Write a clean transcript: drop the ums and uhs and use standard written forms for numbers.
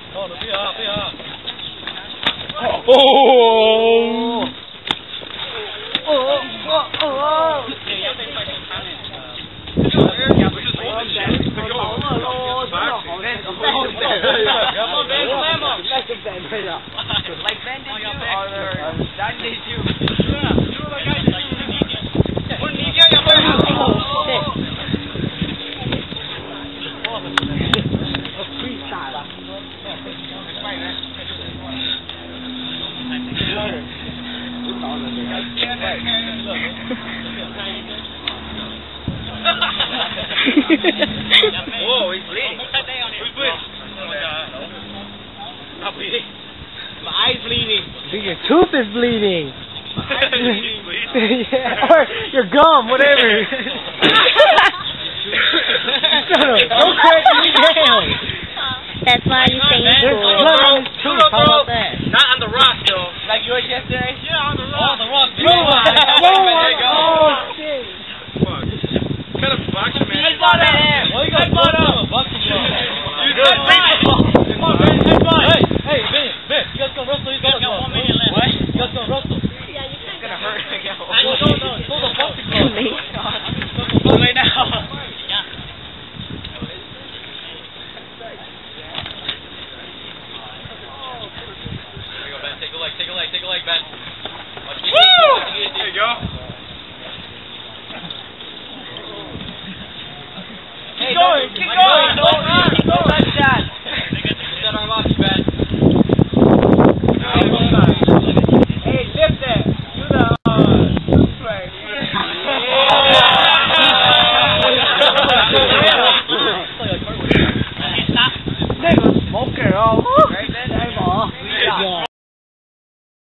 哦，对啊，对啊。 哦。 要被快点看嘞。也不是从前，好饿喽，真的好累。Like bandage you or bandage you. 不是你这样会好。Oh, he's bleeding. Who's bleeding? Not bleeding. My eye's bleeding. Your tooth is bleeding. My eye's bleeding. Yeah, or your gum, whatever. Don't crack me down. That's why you stay in There's school. blood on his tooth. How about that? Not on the rock, though. Like yours yesterday? Yeah, on the rock. Oh, the rock. Oh, shit. Fuck. What kind of boxer, man? Headbutt him. Well, you got headbutt him. Boxing glove. You got baseball. Come on, man. Headbutt. Hey, Ben, you guys gonna wrestle? You guys got 1 minute left. What? You guys gonna wrestle? Yeah, you can. It's gonna hurt. No. It's all the boxing glove. Me. Right now. Yeah. Take a leg, Ben. Woo! There you go. Keep going. Don't let shot. Set arm off, Ben. Hey, lift it. Do the swag. Nigga, smoker, oh.